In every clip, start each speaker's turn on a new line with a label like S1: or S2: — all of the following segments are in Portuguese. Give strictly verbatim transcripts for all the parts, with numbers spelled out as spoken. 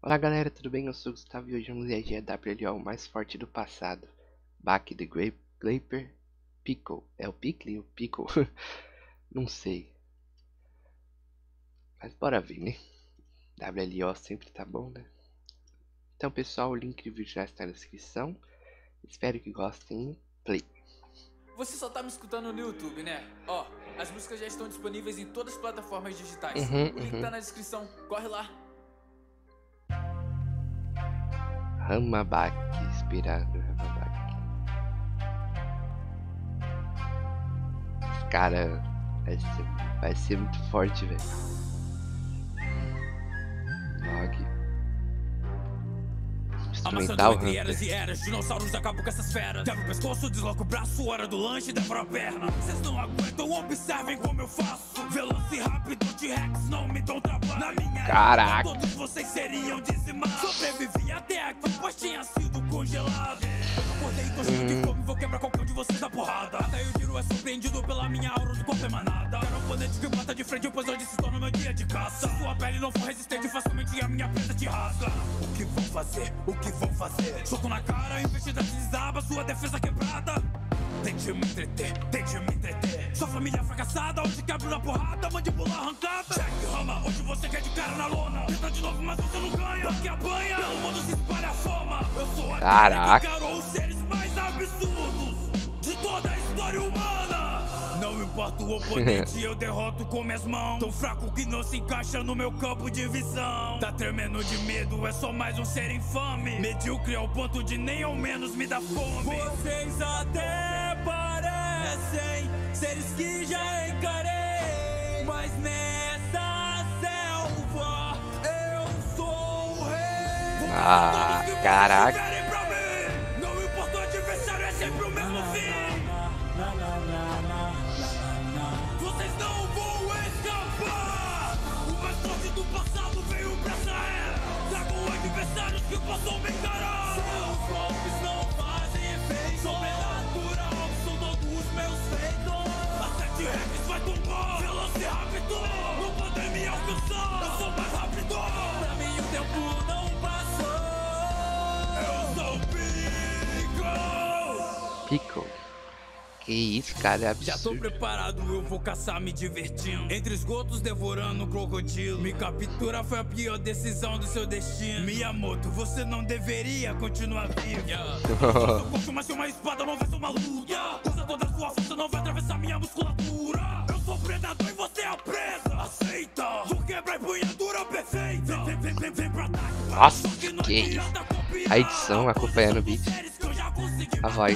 S1: Olá galera, tudo bem? Eu sou o Gustavo e hoje vamos reagir a W L O, o mais forte do passado. Baki the Grape, Glaper, Pickle. É o Pickle ou Pickle? Não sei. Mas bora ver, né? W L O sempre tá bom, né? Então pessoal, o link do vídeo já está na descrição. Espero que gostem. Play.
S2: Você só tá me escutando no YouTube, né? Ó, as músicas já estão disponíveis em todas as plataformas digitais.
S1: Uhum,
S2: O link
S1: uhum.
S2: tá na descrição, corre lá.
S1: Hamabaki, inspirado no Hamabaki. Esse cara vai ser, vai ser muito forte, velho. Log. Instrumental
S3: Amassando entre
S1: Hunter.
S3: eras e eras, dinossauros acabam com essas feras. Quebra o pescoço, desloca o braço, hora do lanche, devora a perna. Vocês não aguentam, observem como eu faço. Veloz e rápido, T-Rex não me dão trabalho. Na minha
S1: Caraca.
S3: época, todos vocês seriam dizimados. Sobrevivi até aqui, pois tinha sido congelado. Acordei, tô cheio de fome, vou quebrar qualquer um de vocês na porrada. Até o tiro é surpreendido pela minha aura do corpo emanada. Quero um oponente que mata de frente, pois hoje se torna meu dia de caça. Se sua pele não for resistente, facilmente a minha presa te rasga. O que vão fazer? O que vão fazer? Soco na cara, investida desaba, sua defesa quebrada. Tente me entreter, tente me entreter. Sua família fracassada, hoje quebra na porrada, mandíbula arrancada. Jack Rama, hoje você quer de cara na lona. Tenta de novo, mas você não ganha. Porque apanha, pelo mundo se espalha a fama. Eu sou a
S1: Caraca.
S3: que encarou os seres mais absurdos de toda a história humana. Não importa o oponente, eu derroto com minhas mãos. Tão fraco que não se encaixa no meu campo de visão. Tá tremendo de medo, é só mais um ser infame. Medíocre ao ponto de nem ao menos me dar fome. Vocês até parecem seres que já encarei, mas nessa selva eu sou o rei.
S1: Ah, caraca.
S3: Não importa o adversário, é sempre o mesmo fim. Vocês não vão escapar. O mais forte do passado veio pra essa era. Tragam adversários que possam me encarar. Seus golpes não fazem efeito. Sobrenatural são todos os meus feitos. A sete rex vai tombar. Veloz e rápido, não podem me alcançar. Eu sou mais rápido. Pra mim o tempo não passou. Eu sou Pickle.
S1: Pickle. Que isso, cara, é
S3: Já tô
S1: absurdo.
S3: preparado, eu vou caçar me divertindo. Entre esgotos devorando um crocodilo. Me capturar foi a pior decisão do seu destino. Miyamoto, você não deveria continuar vivo. Yeah. Eu posso, mas se uma espada não vai ser uma luta. Usa toda a sua força, não vai atravessar minha musculatura. Eu sou predador e você é a presa. Aceita, vou quebrar a empunhadura perfeita. Vem, vem, vem, vem pra ataque.
S1: Nossa, que isso. A edição acompanhando o beat. A voz.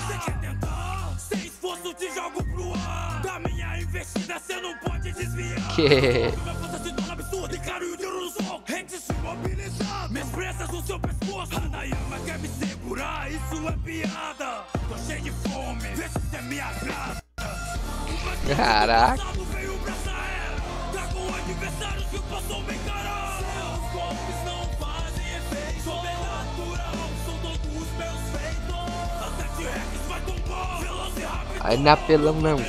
S3: Te jogo pro ar. Da minha investida cê não pode desviar.
S1: Que
S3: Minha força se torna absurda e caro e o tiro no sol. Rente se mobilizar. Minhas presas no seu pescoço. Hanayama quer me segurar, isso é piada. Tô cheio de fome, vê se cê me agrada.
S1: Caraca.
S3: Veio pra essa era. Tragam adversários que possam me encarar. Seus golpes não fazem efeito. Sobrenatural são todos os meus feitos. A sete rex vai tombar. Veloz e rápido.
S1: Aí na apelão não.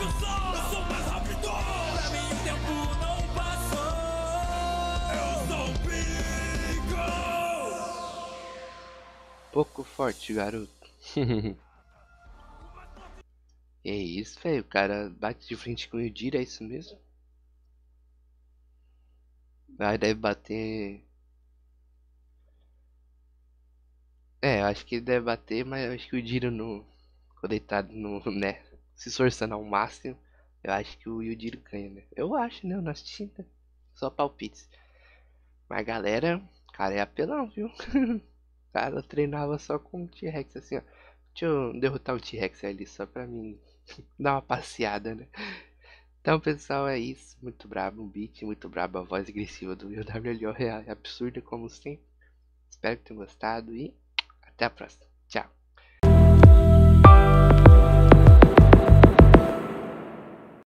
S1: Pouco forte, garoto. É isso, velho. O cara bate de frente com o Yujiro, é isso mesmo? Aí deve bater. É, eu acho que ele deve bater, mas eu acho que o Yujiro não. Ficou deitado no, né? Se esforçando ao máximo. Eu acho que o Yujiro ganha, né? Eu acho, né? Eu não assisti, né? Só palpites. Mas galera, cara, é apelão, viu? O cara treinava só com o T-Rex assim, ó. Deixa eu derrotar o T-Rex ali só pra mim dar uma passeada, né? Então, pessoal, é isso. Muito brabo o beat, muito brabo a voz agressiva do W L O. É absurda como sempre. Espero que tenham gostado e até a próxima. Tchau.